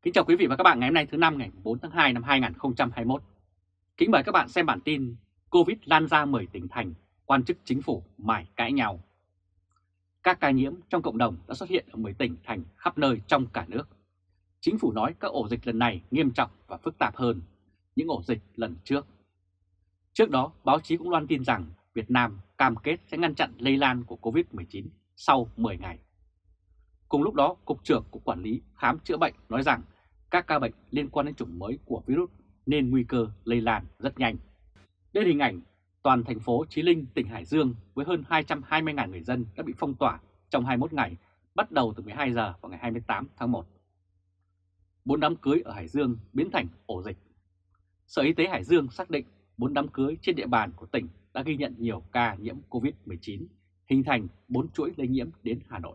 Kính chào quý vị và các bạn ngày hôm nay thứ năm ngày 4 tháng 2 năm 2021. Kính mời các bạn xem bản tin Covid lan ra 10 tỉnh thành, quan chức chính phủ mải cãi nhau. Các ca nhiễm trong cộng đồng đã xuất hiện ở 10 tỉnh thành khắp nơi trong cả nước. Chính phủ nói các ổ dịch lần này nghiêm trọng và phức tạp hơn những ổ dịch lần trước. Trước đó, báo chí cũng loan tin rằng Việt Nam cam kết sẽ ngăn chặn lây lan của Covid-19 sau 10 ngày. Cùng lúc đó, Cục trưởng Cục Quản lý Khám chữa bệnh nói rằng các ca bệnh liên quan đến chủng mới của virus nên nguy cơ lây lan rất nhanh. Đây là hình ảnh toàn thành phố Chí Linh, tỉnh Hải Dương với hơn 220.000 người dân đã bị phong tỏa trong 21 ngày, bắt đầu từ 12 giờ vào ngày 28 tháng 1. 4 đám cưới ở Hải Dương biến thành ổ dịch. Sở Y tế Hải Dương xác định 4 đám cưới trên địa bàn của tỉnh đã ghi nhận nhiều ca nhiễm Covid-19, hình thành 4 chuỗi lây nhiễm đến Hà Nội.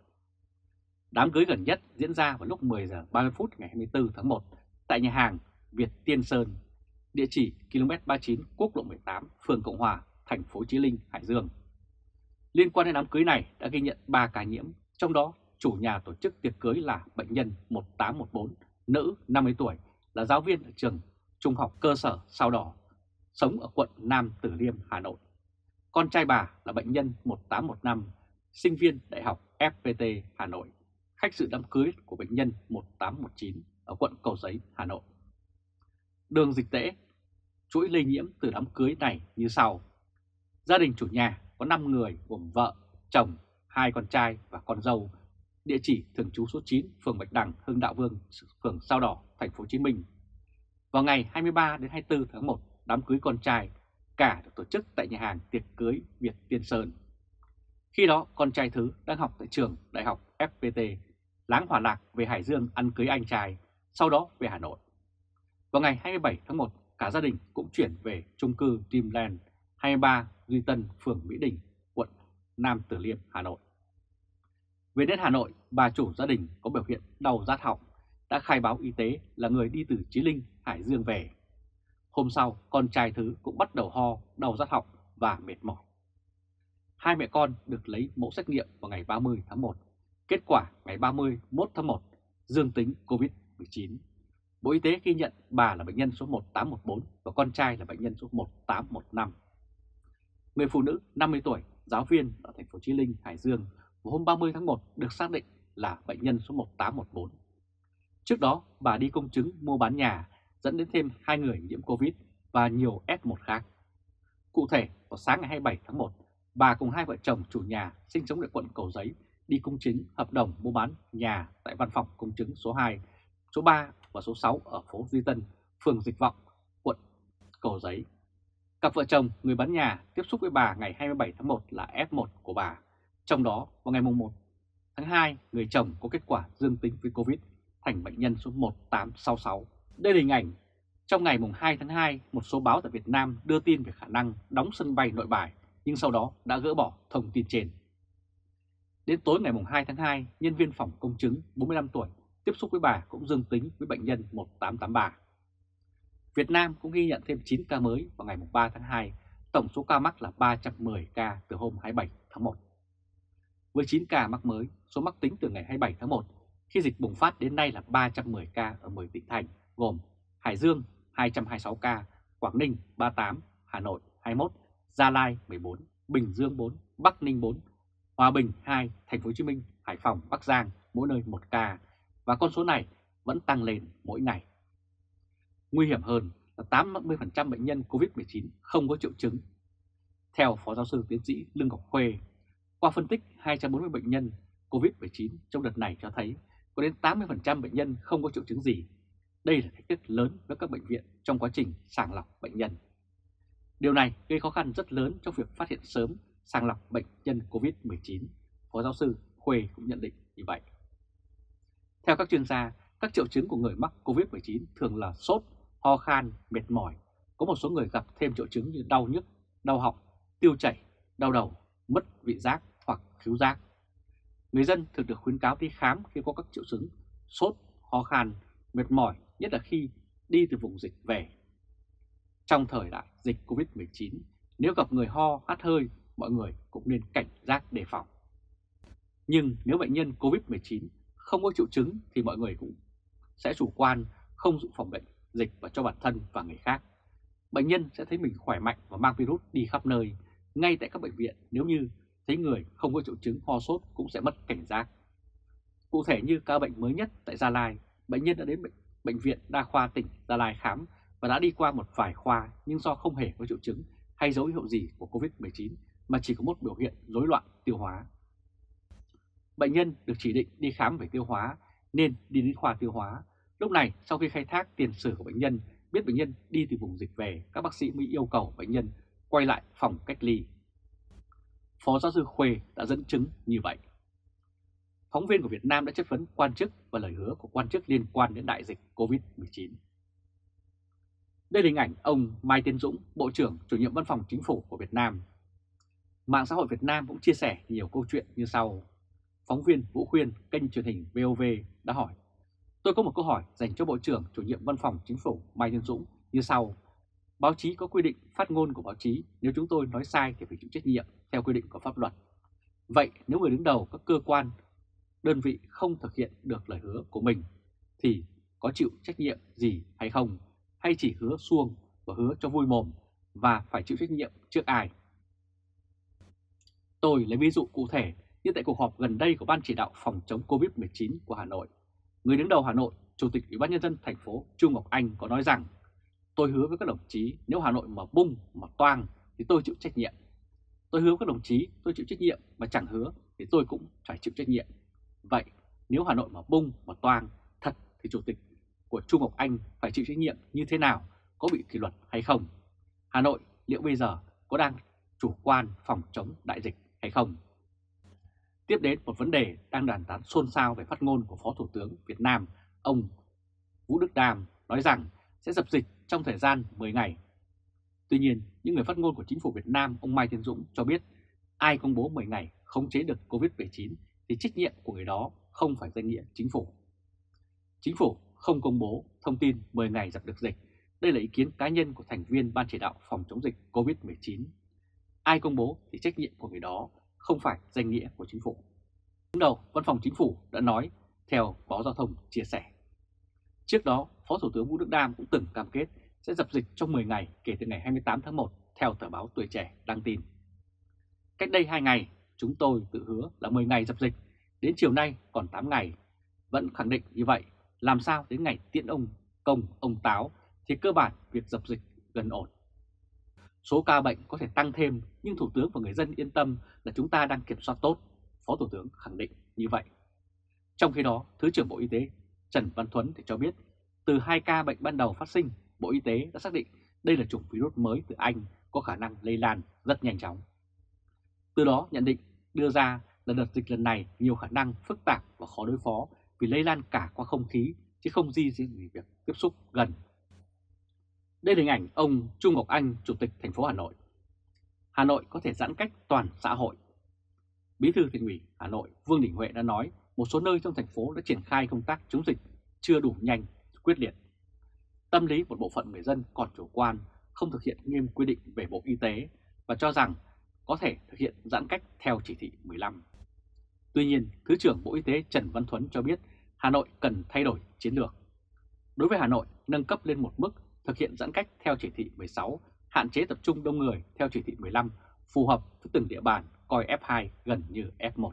Đám cưới gần nhất diễn ra vào lúc 10 giờ 30 phút ngày 24 tháng 1 tại nhà hàng Việt Tiên Sơn, địa chỉ km 39 quốc lộ 18, phường Cộng Hòa, thành phố Chí Linh, Hải Dương. Liên quan đến đám cưới này đã ghi nhận 3 ca nhiễm, trong đó chủ nhà tổ chức tiệc cưới là bệnh nhân 1814, nữ 50 tuổi, là giáo viên ở trường trung học cơ sở Sao Đỏ, sống ở quận Nam Từ Liêm, Hà Nội. Con trai bà là bệnh nhân 1815, sinh viên Đại học FPT Hà Nội, khách dự đám cưới của bệnh nhân 1819 ở quận Cầu Giấy, Hà Nội. Đường dịch tễ, chuỗi lây nhiễm từ đám cưới này như sau. Gia đình chủ nhà có 5 người gồm vợ, chồng, 2 con trai và con dâu, địa chỉ thường trú số 9, phường Bạch Đằng, Hưng Đạo Vương, phường Sao Đỏ, thành phố Hồ Chí Minh. Vào ngày 23 đến 24 tháng 1, đám cưới con trai cả được tổ chức tại nhà hàng tiệc cưới Việt Tiên Sơn. Khi đó, con trai thứ đang học tại trường Đại học FPT, láng Hòa Lạc về Hải Dương ăn cưới anh trai, sau đó về Hà Nội. Vào ngày 27 tháng 1, cả gia đình cũng chuyển về chung cư Dreamland 23 Duy Tân, phường Mỹ Đình, quận Nam Từ Liêm, Hà Nội. Về đến Hà Nội, bà chủ gia đình có biểu hiện đau rát họng, đã khai báo y tế là người đi từ Chí Linh, Hải Dương về. Hôm sau, con trai thứ cũng bắt đầu ho, đau rát họng và mệt mỏi. Hai mẹ con được lấy mẫu xét nghiệm vào ngày 30 tháng 1. Kết quả ngày 31 tháng 1 dương tính COVID-19. Bộ Y tế ghi nhận bà là bệnh nhân số 1814 và con trai là bệnh nhân số 1815. Người phụ nữ 50 tuổi, giáo viên ở thành phố Chí Linh, Hải Dương vào hôm 30 tháng 1 được xác định là bệnh nhân số 1814. Trước đó, bà đi công chứng mua bán nhà dẫn đến thêm 2 người nhiễm Covid và nhiều F1 khác. Cụ thể, vào sáng ngày 27 tháng 1, bà cùng 2 vợ chồng chủ nhà sinh sống tại quận Cầu Giấy đi công chứng hợp đồng mua bán nhà tại văn phòng công chứng số 2, số 3 và số 6 ở phố Duy Tân, phường Dịch Vọng, quận Cầu Giấy. Cặp vợ chồng người bán nhà tiếp xúc với bà ngày 27 tháng 1 là F1 của bà. Trong đó, vào ngày 1 tháng 2, người chồng có kết quả dương tính với Covid thành bệnh nhân số 1866. Đây là hình ảnh trong ngày 2 tháng 2, một số báo tại Việt Nam đưa tin về khả năng đóng sân bay Nội Bài, nhưng sau đó đã gỡ bỏ thông tin trên. Đến tối ngày 2 tháng 2, nhân viên phòng công chứng 45 tuổi tiếp xúc với bà cũng dương tính với bệnh nhân 1883. Việt Nam cũng ghi nhận thêm 9 ca mới vào ngày 3 tháng 2, tổng số ca mắc là 310 ca từ hôm 27 tháng 1. Với 9 ca mắc mới, số mắc tính từ ngày 27 tháng 1 khi dịch bùng phát đến nay là 310 ca ở 10 tỉnh thành gồm Hải Dương 226 ca, Quảng Ninh 38, Hà Nội 21, Gia Lai 14, Bình Dương 4, Bắc Ninh 4, Hòa Bình 2, Thành phố Hồ Chí Minh, Hải Phòng, Bắc Giang mỗi nơi 1 ca và con số này vẫn tăng lên mỗi ngày. Nguy hiểm hơn là 80% bệnh nhân COVID-19 không có triệu chứng. Theo Phó Giáo sư Tiến sĩ Lương Ngọc Khuê, qua phân tích 240 bệnh nhân COVID-19 trong đợt này cho thấy có đến 80% bệnh nhân không có triệu chứng gì. Đây là thách thức lớn với các bệnh viện trong quá trình sàng lọc bệnh nhân. Điều này gây khó khăn rất lớn trong việc phát hiện sớm, sàng lọc bệnh nhân COVID-19. Phó Giáo sư Khuê cũng nhận định như vậy. Theo các chuyên gia, các triệu chứng của người mắc COVID-19 thường là sốt, ho khan, mệt mỏi. Có một số người gặp thêm triệu chứng như đau nhức, đau họng, tiêu chảy, đau đầu, mất vị giác hoặc khứu giác. Người dân thường được khuyến cáo đi khám khi có các triệu chứng sốt, ho khan, mệt mỏi, nhất là khi đi từ vùng dịch về. Trong thời đại dịch COVID-19, nếu gặp người ho, hắt hơi, mọi người cũng nên cảnh giác đề phòng. Nhưng nếu bệnh nhân COVID-19 không có triệu chứng thì mọi người cũng sẽ chủ quan, không dự phòng bệnh dịch và cho bản thân và người khác. Bệnh nhân sẽ thấy mình khỏe mạnh và mang virus đi khắp nơi. Ngay tại các bệnh viện, nếu như thấy người không có triệu chứng ho sốt cũng sẽ mất cảnh giác. Cụ thể như ca bệnh mới nhất tại Gia Lai, bệnh nhân đã đến bệnh viện Đa khoa tỉnh Gia Lai khám và đã đi qua một vài khoa nhưng do không hề có triệu chứng hay dấu hiệu gì của Covid-19 mà chỉ có một biểu hiện rối loạn tiêu hóa. Bệnh nhân được chỉ định đi khám về tiêu hóa nên đi đến khoa tiêu hóa. Lúc này sau khi khai thác tiền sử của bệnh nhân, biết bệnh nhân đi từ vùng dịch về, các bác sĩ mới yêu cầu bệnh nhân quay lại phòng cách ly. Phó giáo sư Khuê đã dẫn chứng như vậy. Phóng viên của Việt Nam đã chất vấn quan chức và lời hứa của quan chức liên quan đến đại dịch Covid-19. Đây là hình ảnh ông Mai Tiến Dũng, Bộ trưởng Chủ nhiệm Văn phòng Chính phủ của Việt Nam. Mạng xã hội Việt Nam cũng chia sẻ nhiều câu chuyện như sau. Phóng viên Vũ Khuyên, kênh truyền hình VOV đã hỏi: tôi có một câu hỏi dành cho Bộ trưởng Chủ nhiệm Văn phòng Chính phủ Mai Tiến Dũng như sau. Báo chí có quy định phát ngôn của báo chí, nếu chúng tôi nói sai thì phải chịu trách nhiệm theo quy định của pháp luật. Vậy nếu người đứng đầu các cơ quan, đơn vị không thực hiện được lời hứa của mình thì có chịu trách nhiệm gì hay không? Hay chỉ hứa suông và hứa cho vui mồm và phải chịu trách nhiệm trước ai? Tôi lấy ví dụ cụ thể như tại cuộc họp gần đây của Ban chỉ đạo phòng chống Covid-19 của Hà Nội. Người đứng đầu Hà Nội, Chủ tịch Ủy ban Nhân dân thành phố Chu Ngọc Anh có nói rằng: tôi hứa với các đồng chí nếu Hà Nội mà bung mà toang thì tôi chịu trách nhiệm. Tôi hứa với các đồng chí tôi chịu trách nhiệm, mà chẳng hứa thì tôi cũng phải chịu trách nhiệm. Vậy nếu Hà Nội mà bung mà toang thật thì Chủ tịch của Chu Ngọc Anh phải chịu trách nhiệm như thế nào, có bị kỷ luật hay không? Hà Nội liệu bây giờ có đang chủ quan phòng chống đại dịch hay không? Tiếp đến một vấn đề đang đàn tán xôn xao về phát ngôn của Phó Thủ tướng Việt Nam, ông Vũ Đức Đam nói rằng sẽ dập dịch trong thời gian 10 ngày. Tuy nhiên, những người phát ngôn của Chính phủ Việt Nam, ông Mai Tiến Dũng cho biết ai công bố 10 ngày khống chế được Covid-19 thì trách nhiệm của người đó không phải danh nghĩa Chính phủ. Chính phủ không công bố thông tin 10 ngày dập được dịch. Đây là ý kiến cá nhân của thành viên Ban chỉ đạo phòng chống dịch Covid-19. Ai công bố thì trách nhiệm của người đó, không phải danh nghĩa của Chính phủ. Đứng đầu Văn phòng Chính phủ đã nói, theo báo Giao thông chia sẻ. Trước đó, Phó Thủ tướng Vũ Đức Đam cũng từng cam kết sẽ dập dịch trong 10 ngày kể từ ngày 28 tháng 1, theo tờ báo Tuổi Trẻ đăng tin. Cách đây 2 ngày, chúng tôi tự hứa là 10 ngày dập dịch, đến chiều nay còn 8 ngày. Vẫn khẳng định như vậy, làm sao đến ngày tiễn ông Công, ông Táo thì cơ bản việc dập dịch gần ổn. Số ca bệnh có thể tăng thêm nhưng Thủ tướng và người dân yên tâm là chúng ta đang kiểm soát tốt, Phó Thủ tướng khẳng định như vậy. Trong khi đó, Thứ trưởng Bộ Y tế Trần Văn Thuấn thì cho biết từ 2 ca bệnh ban đầu phát sinh, Bộ Y tế đã xác định đây là chủng virus mới từ Anh có khả năng lây lan rất nhanh chóng. Từ đó nhận định đưa ra là đợt dịch lần này nhiều khả năng phức tạp và khó đối phó vì lây lan cả qua không khí chứ không riêng gì việc tiếp xúc gần. Đây là hình ảnh ông Chu Ngọc Anh, Chủ tịch thành phố Hà Nội. Hà Nội có thể giãn cách toàn xã hội. Bí thư Thành ủy Hà Nội Vương Đình Huệ đã nói một số nơi trong thành phố đã triển khai công tác chống dịch chưa đủ nhanh, quyết liệt. Tâm lý một bộ phận người dân còn chủ quan, không thực hiện nghiêm quy định về Bộ Y tế và cho rằng có thể thực hiện giãn cách theo chỉ thị 15. Tuy nhiên, Thứ trưởng Bộ Y tế Trần Văn Thuấn cho biết Hà Nội cần thay đổi chiến lược. Đối với Hà Nội, nâng cấp lên một mức thực hiện giãn cách theo chỉ thị 16, hạn chế tập trung đông người theo chỉ thị 15, phù hợp với từng địa bàn coi F2 gần như F1.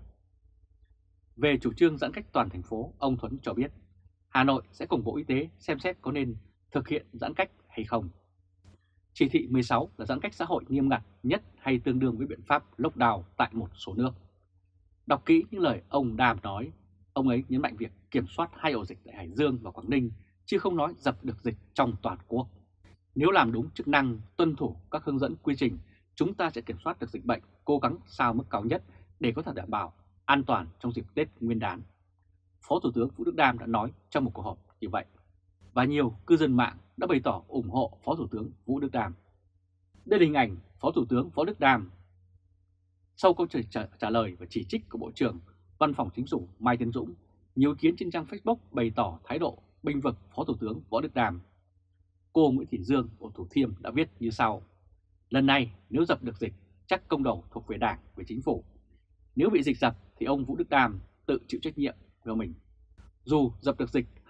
Về chủ trương giãn cách toàn thành phố, ông Thuấn cho biết Hà Nội sẽ cùng Bộ Y tế xem xét có nên thực hiện giãn cách hay không. Chỉ thị 16 là giãn cách xã hội nghiêm ngặt nhất hay tương đương với biện pháp lockdown tại một số nước. Đọc kỹ những lời ông Đam nói, ông ấy nhấn mạnh việc kiểm soát 2 ổ dịch tại Hải Dương và Quảng Ninh, chứ không nói dập được dịch trong toàn quốc. Nếu làm đúng chức năng, tuân thủ các hướng dẫn quy trình, chúng ta sẽ kiểm soát được dịch bệnh, cố gắng sao mức cao nhất để có thể đảm bảo an toàn trong dịp Tết Nguyên đán. Phó Thủ tướng Vũ Đức Đam đã nói trong một cuộc họp như vậy. Và nhiều cư dân mạng đã bày tỏ ủng hộ Phó Thủ tướng Vũ Đức Đam. Đây là hình ảnh Phó Thủ tướng Vũ Đức Đam. Sau câu trả lời và chỉ trích của Bộ trưởng Văn phòng Chính phủ Mai Tiến Dũng, nhiều ý kiến trên trang Facebook bày tỏ thái độ bênh vực Phó Thủ tướng Vũ Đức Đam. Cô Nguyễn Thị Dương ở Thủ Thiêm đã viết như sau: lần này nếu dập được dịch chắc công đầu thuộc về Đảng, về Chính phủ. Nếu bị dịch dập thì ông Vũ Đức Đam tự chịu trách nhiệm của mình. Dù dập được dịch hay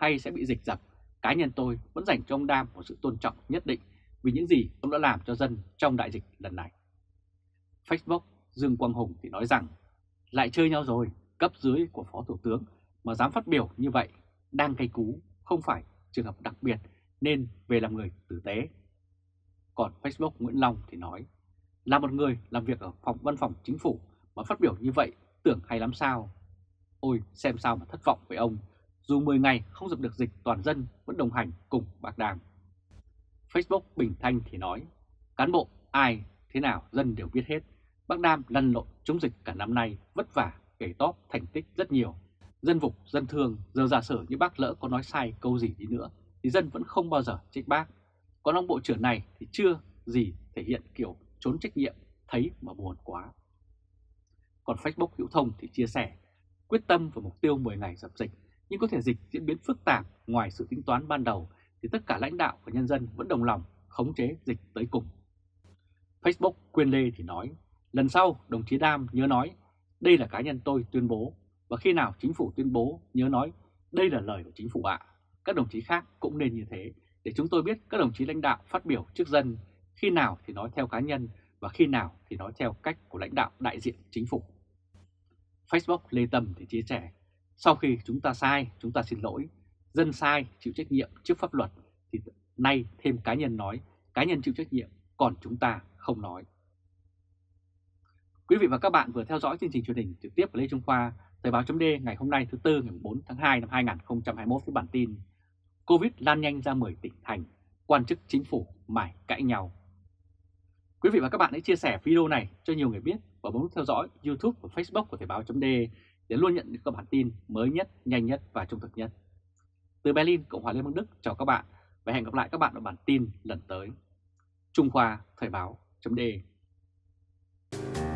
hay sẽ bị dịch dập, cá nhân tôi vẫn dành cho ông Đam một sự tôn trọng nhất định vì những gì ông đã làm cho dân trong đại dịch lần này. Facebook Dương Quang Hùng thì nói rằng, lại chơi nhau rồi, cấp dưới của Phó Thủ tướng mà dám phát biểu như vậy, đang cay cú, không phải trường hợp đặc biệt nên về làm người tử tế. Còn Facebook Nguyễn Long thì nói, là một người làm việc ở văn phòng chính phủ mà phát biểu như vậy tưởng hay lắm sao? Ôi xem sao mà thất vọng với ông, dù 10 ngày không dập được dịch toàn dân vẫn đồng hành cùng bác Đàm. Facebook Bình Thanh thì nói, cán bộ ai thế nào dân đều biết hết, bác Đam lăn lộn chống dịch cả năm nay vất vả, gầy tóp thành tích rất nhiều. Dân phục, dân thương, giờ giả sử như bác lỡ có nói sai câu gì đi nữa thì dân vẫn không bao giờ trách bác. Còn ông bộ trưởng này thì chưa gì thể hiện kiểu trốn trách nhiệm, thấy mà buồn quá. Còn Facebook Hữu Thông thì chia sẻ, quyết tâm vào mục tiêu 10 ngày dập dịch, nhưng có thể dịch diễn biến phức tạp ngoài sự tính toán ban đầu thì tất cả lãnh đạo và nhân dân vẫn đồng lòng khống chế dịch tới cùng. Facebook Quyên Lê thì nói, lần sau đồng chí Đam nhớ nói, đây là cá nhân tôi tuyên bố, và khi nào chính phủ tuyên bố nhớ nói, đây là lời của chính phủ ạ. Các đồng chí khác cũng nên như thế, để chúng tôi biết các đồng chí lãnh đạo phát biểu trước dân, khi nào thì nói theo cá nhân và khi nào thì nói theo cách của lãnh đạo đại diện chính phủ. Facebook Lê Tâm thì chia sẻ, sau khi chúng ta sai, chúng ta xin lỗi, dân sai chịu trách nhiệm trước pháp luật, thì nay thêm cá nhân nói, cá nhân chịu trách nhiệm, còn chúng ta không nói. Quý vị và các bạn vừa theo dõi chương trình truyền hình trực tiếp của Lê Trung Khoa, Thời báo chấm D ngày hôm nay thứ Tư ngày 4 tháng 2 năm 2021 với bản tin Covid lan nhanh ra 10 tỉnh thành, quan chức chính phủ mải cãi nhau. Quý vị và các bạn hãy chia sẻ video này cho nhiều người biết và bấm theo dõi YouTube và Facebook của Thời báo chấm D để luôn nhận được các bản tin mới nhất, nhanh nhất và trung thực nhất. Từ Berlin, Cộng hòa Liên bang Đức chào các bạn và hẹn gặp lại các bạn ở bản tin lần tới. Trung Khoa Thời báo chấm D.